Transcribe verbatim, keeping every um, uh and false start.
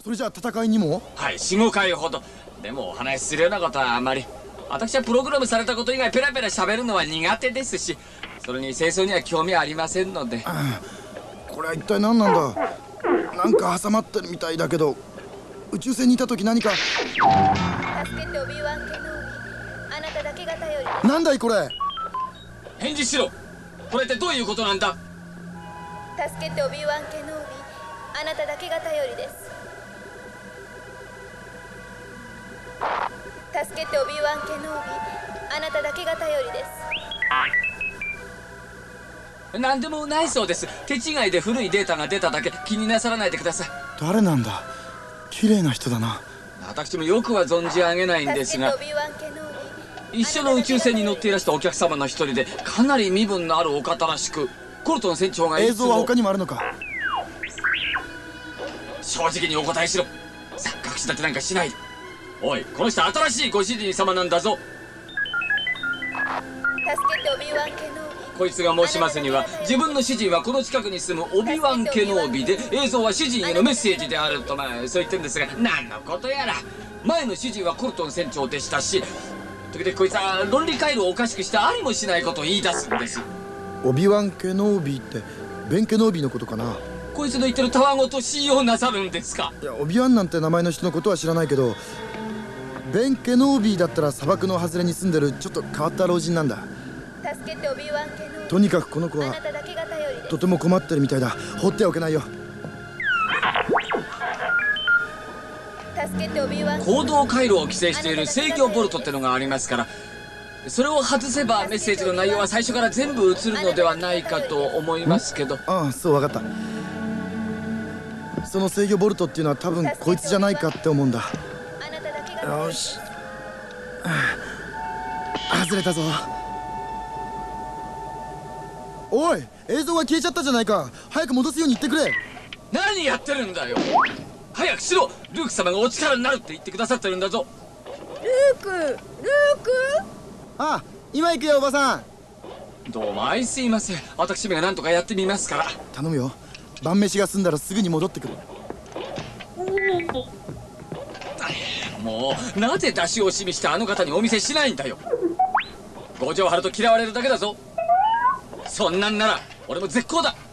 それじゃあ戦いにも？ はい、よん、ごかいほど。でもお話しするようなことはあんまり。私はプログラムされたこと以外ペラペラ喋るのは苦手ですし、それに戦争には興味ありませんので。 これは一体何なんだ。なんか挟まってるみたいだけど、宇宙船にいた時何か。助けてオビワン・ケノービ、あなただけが頼りです。なんだいこれ。 返事しろ。これってどういうことなんだ。 助けてオビワン・ケノービ、あなただけが頼りです。助けてオビワン・ケノービ、あなただけが頼りです。 何でもないそうです。手違いで古いデータが出ただけ。気になさらないでください。 誰なんだ。綺麗な人だな。 私もよくは存じ上げないんですが、一緒の宇宙船に乗っていらしたお客様の一人で、かなり身分のあるお方らしく、コルトン船長がいつも。 映像は他にもあるのか。 正直にお答えしろ。さあ、隠し立てなんかしないで。おい、この人新しいご主人様なんだぞ。 助けてオビワン・ケノービ。 こいつが申しますには、自分の主人はこの近くに住むオビワン・ケノービで、映像は主人へのメッセージであると、まあそう言ってるんですが、何のことやら。前の主人はコルトン船長でしたし、時々こいつは論理回路をおかしくしてありもしないことを言い出すんです。 オビワン・ケノービってベン・ケノービのことかな。 こいつの言ってるたわごと信用なさるんですか。 いや、オビワンなんて名前の人のことは知らないけど、ベン・ケノービだったら砂漠の外れに住んでるちょっと変わった老人なんだ。 助けてオビワン・ケノービ。 とにかくこの子はとても困ってるみたいだ。放ってはおけないよ。 助けてオビワン。 行動回路を規制している制御ボルトってのがありますから、それを外せばメッセージの内容は最初から全部映るのではないかと思いますけど。 ああ、そう、分かった。その制御ボルトっていうのは多分こいつじゃないかって思うんだ。よし、外れたぞ。おい、映像が消えちゃったじゃないか。早く戻すように言ってくれ。 何やってるんだよ。早くしろ。ルーク様がお力になるって言ってくださってるんだぞ。 ルーク、ルーク。 ああ、今行くよおばさん。 どうもあいすいません。私めが何とかやってみますから。 頼むよ。晩飯が済んだらすぐに戻ってくる。 もうなぜ出し惜しみしてあの方にお見せしないんだよ。強情張ると嫌われるだけだぞ。そんなんなら俺も絶好だ。